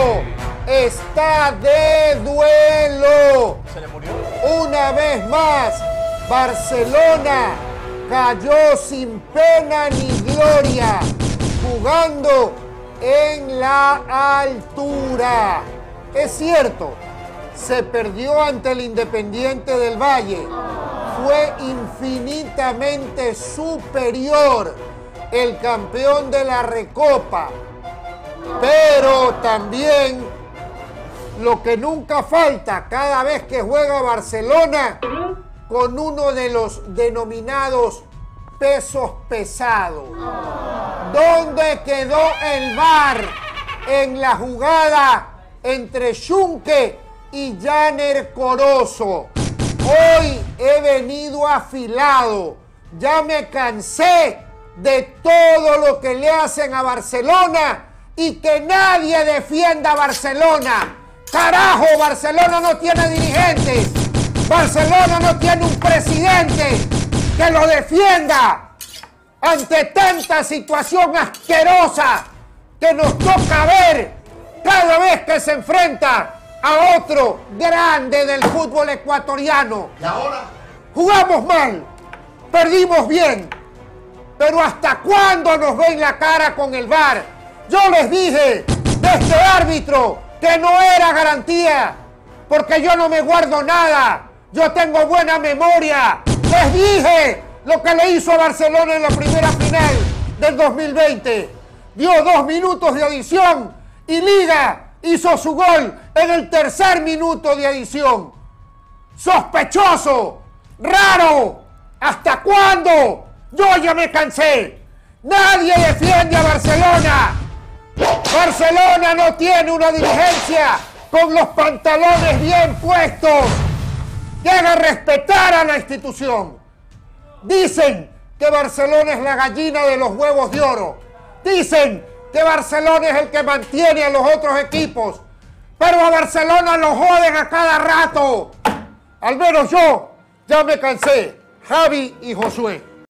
está de duelo. ¿Se le murió? Una vez más, Barcelona cayó sin pena ni gloria, jugando en la altura. Es cierto, se perdió ante el Independiente del Valle. Fue infinitamente superior el campeón de la Recopa. Pero también lo que nunca falta cada vez que juega Barcelona con uno de los denominados pesos pesados. ¿Dónde quedó el VAR en la jugada entre Schunke y Janer Corozo? Hoy he venido afilado. Ya me cansé de todo lo que le hacen a Barcelona y que nadie defienda a Barcelona. Carajo, Barcelona no tiene dirigentes. Barcelona no tiene un presidente que lo defienda ante tanta situación asquerosa que nos toca ver cada vez que se enfrenta a otro grande del fútbol ecuatoriano. ¿Y ahora? Jugamos mal, perdimos bien, pero ¿hasta cuándo nos ven la cara con el VAR? Yo les dije de este árbitro que no era garantía, porque yo no me guardo nada, yo tengo buena memoria. Les dije lo que le hizo a Barcelona en la primera final del 2020. Dio 2 minutos de adición y Liga hizo su gol en el tercer minuto de adición. Sospechoso, raro. ¿Hasta cuándo? Yo ya me cansé. Nadie defiende a Barcelona. Barcelona no tiene una dirigencia con los pantalones bien puestos que haga respetar a la institución. Dicen que Barcelona es la gallina de los huevos de oro. Dicen que Barcelona es el que mantiene a los otros equipos. Pero a Barcelona lo joden a cada rato. Al menos yo ya me cansé. Javi y Josué.